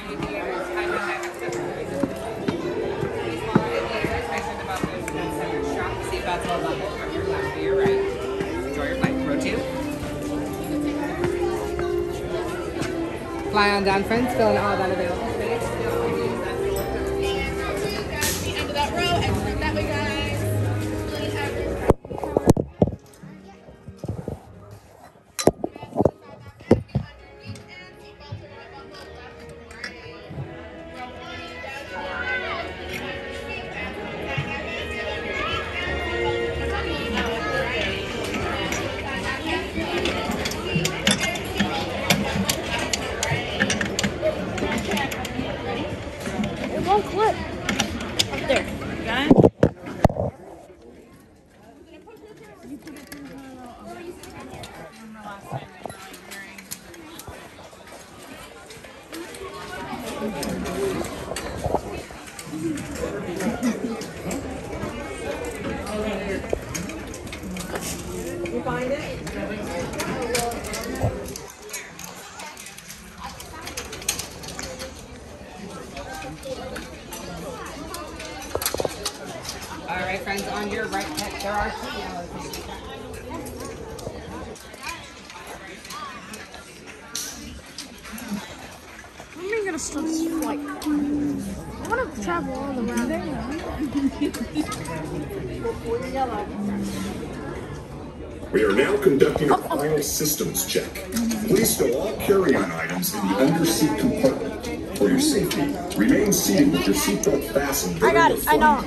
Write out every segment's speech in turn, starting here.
Seatbelts will buckle from your left to your right. Enjoy your flight. Row 2. Fly on down, friends. Fill in all that available space. The end of that row. Exit that way, guys. One clip up there. Got it? You find it? All right, friends, on your right hip, there are 2 yellow pages. When are we gonna start this flight? I want to travel all the way there. We are now conducting a final systems check. Please stow all carry-on items in the under-seat compartment. For your safety, remain seated with your seatbelt fastened. I got it. I know.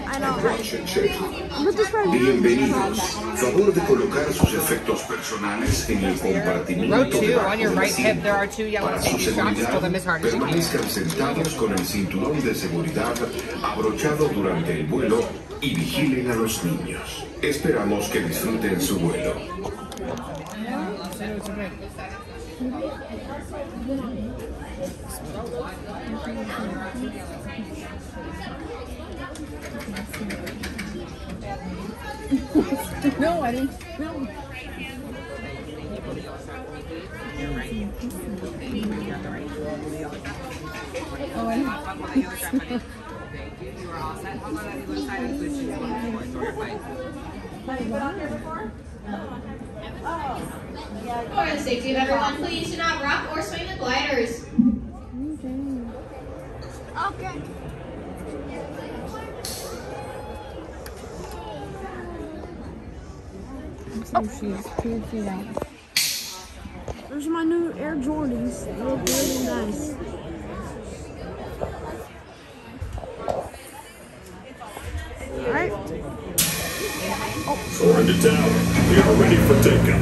Bienvenidos. Favor de colocar sus efectos personales en el compartimiento. Row 2, on your right hip, there are 2 yellow safety straps. Pull them as hard as you can. Permanezcan sentados con el cinturón de seguridad abrochado durante el vuelo y vigilen a los niños. Esperamos que disfruten su vuelo. No, I didn't. No. Oh, I know. You are all set. Hold on to the other side and switch to the one for your flight. For the safety of everyone, please do not rock or swing the gliders. Okay. Oh, she's 2 feet out. There's my new Air Jordans. They look really nice. Alright. Soren to tower. We are ready for takeoff.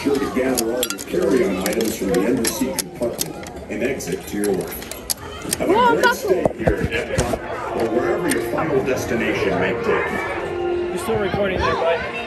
sure to gather all your carry-on items from the underseat compartment and exit to your left. Have a great stay here at Epcot or wherever your final destination may take you. You're still recording there, bud.